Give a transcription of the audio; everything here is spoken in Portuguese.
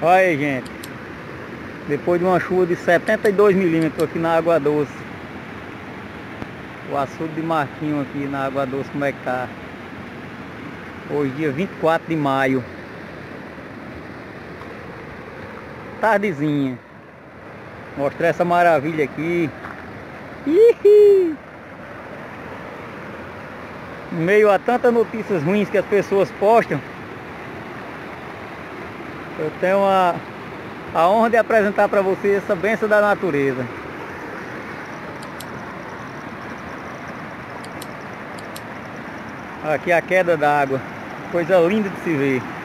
Olha aí, gente. Depois de uma chuva de 72 milímetros aqui na Água Doce. O açude de Marquinho aqui na Água Doce, como é que tá? Hoje dia 24 de maio. Tardezinha. Mostrar essa maravilha aqui. Ihi! Em meio a tantas notícias ruins que as pessoas postam, eu tenho a honra de apresentar para vocês essa bênção da natureza. Aqui a queda d'água, coisa linda de se ver.